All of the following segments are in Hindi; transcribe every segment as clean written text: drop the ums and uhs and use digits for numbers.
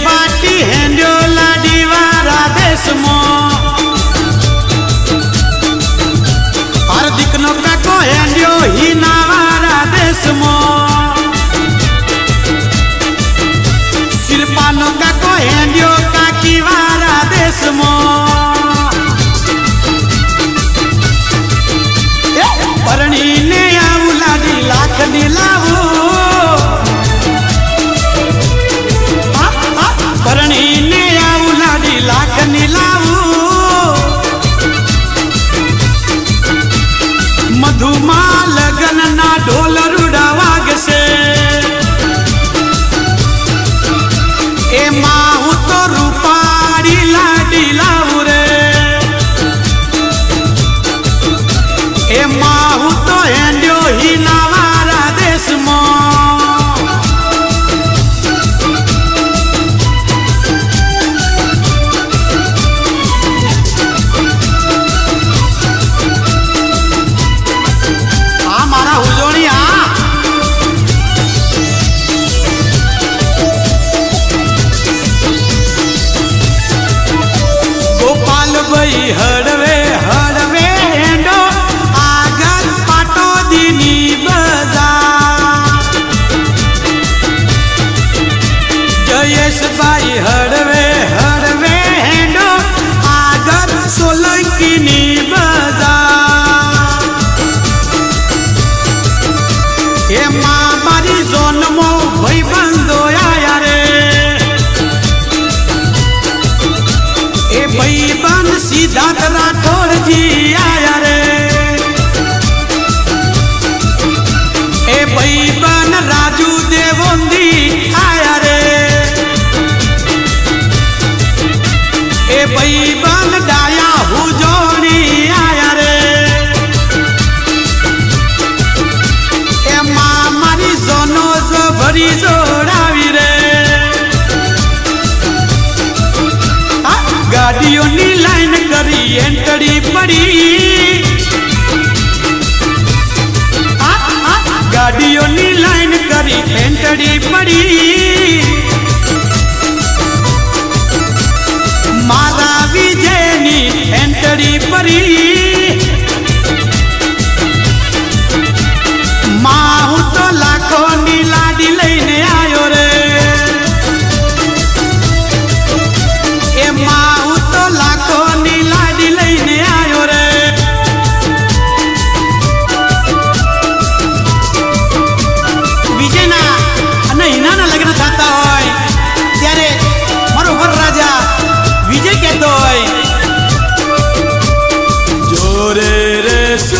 बाटी हेंड्यो लाडी वारा देश मो हार्दिक नो काको हेंड्यो हिना वारा देश मो शिल्पा नो काको हेंड्यो काकी वारा देश मो परणी ने आऊ लाडी लाख नीलावू परणी ने आऊ लाडी लाख नीलावू मधुमा लगन ना ढोल रुड़ा वागसे ए माहू तो रूपाड़ी लाडी लावू रे ए माहू तो हेंड्यो हिना वारा देश मो हड़वे हड़वे हेंडो आगन पाटो दीनी बजार जयेश भाई हड़वे हड़वे हेंडो आगन सोलंकी बजार ए माँ मारी जोनमो भाई बंदो आया रे ए भाई सिद्धार्थ राठौड़ जी आया रे ए भाईबन राजू देवोंदी आया रे ए भाईबन डाया हुजोनी आया रे ए मामारी जोनो जो भरी जोड़ावी रे गाड़ियों नी लाइन करी एंटड़ी पड़ी गाड़ियों नी लाइन करी एंटड़ी पड़ी मारा विजय नी एंटड़ी पड़ी माहू तो लाखों नी लाडी लईने आयो रे ए माहू तो लाखों नी लाडी लईने आयो रे विजय ना અને હિનાના લગ્ન થતા હોય ત્યારે મારો વર રાજા વિજય કહેતો હોય જોરે રે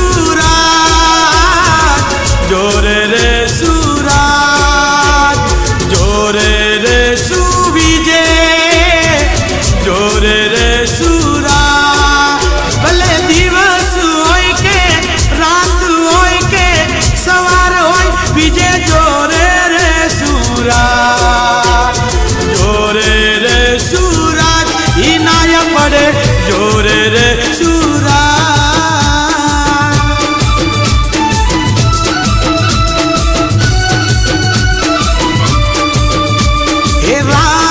સુરાજ જોરે રે સુરાજ જોરે રે સુવિજય जोरे रे सूरा भले दिवस होय के रात होय के सवार होय विजय जोरे रे सूरा जोरे रे सूरा हिनाय पड़े जोरे रे सूरा हे